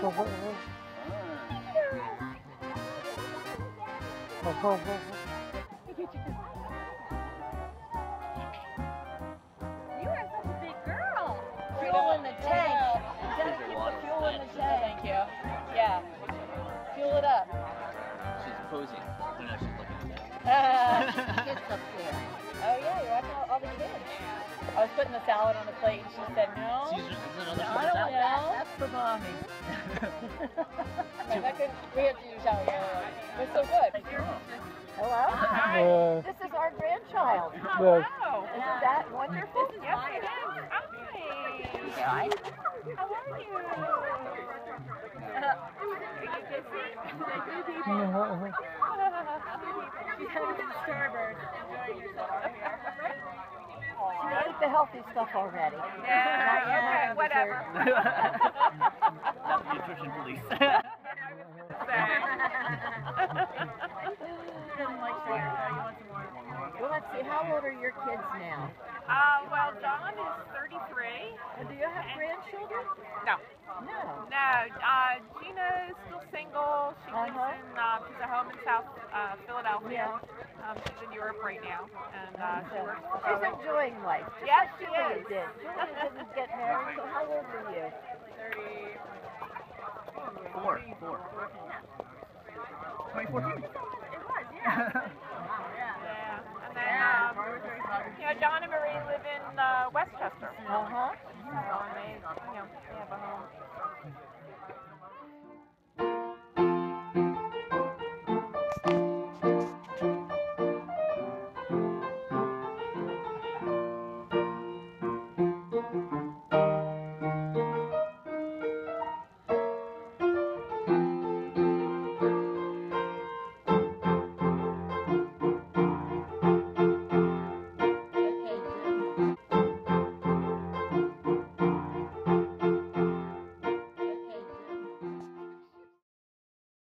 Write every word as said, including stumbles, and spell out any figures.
are such a big girl. Fuel in the tank. You gotta keep the fuel in the tank. Thank you. Yeah. Fuel it up. She's posing. I don't know, she's looking at that. Kids up there. Oh yeah, you're watching all, all the kids. I was putting the salad on the plate and she said no. Caesar, is it another No, Caesar I don't salad? know. That's for mommy. That could, we have to use salad. It's so good. Hello? Uh, This is our grandchild. yes. Wow. Isn't that wonderful? Yes, it is. Hi. Hi. How are you? Are you busy? She's having a starburst. Enjoying yourself. She ate the healthy stuff already. Yeah, okay, whatever. Not the nutrition police. Well, let's see. How old are your kids now? Uh, well, Dawn is thirty-three. And do you have grandchildren? No. No. No, uh, Gina is still single. She lives Uh-huh. in, uh, she's at home in South uh, Philadelphia. Yeah. Um, she's in Europe right now, and uh, she works for She's Boeing. enjoying life. Just Yes, like she Julia is. did. Julia didn't get married, so how old were you? thirty. Four. Four. twenty fourteen.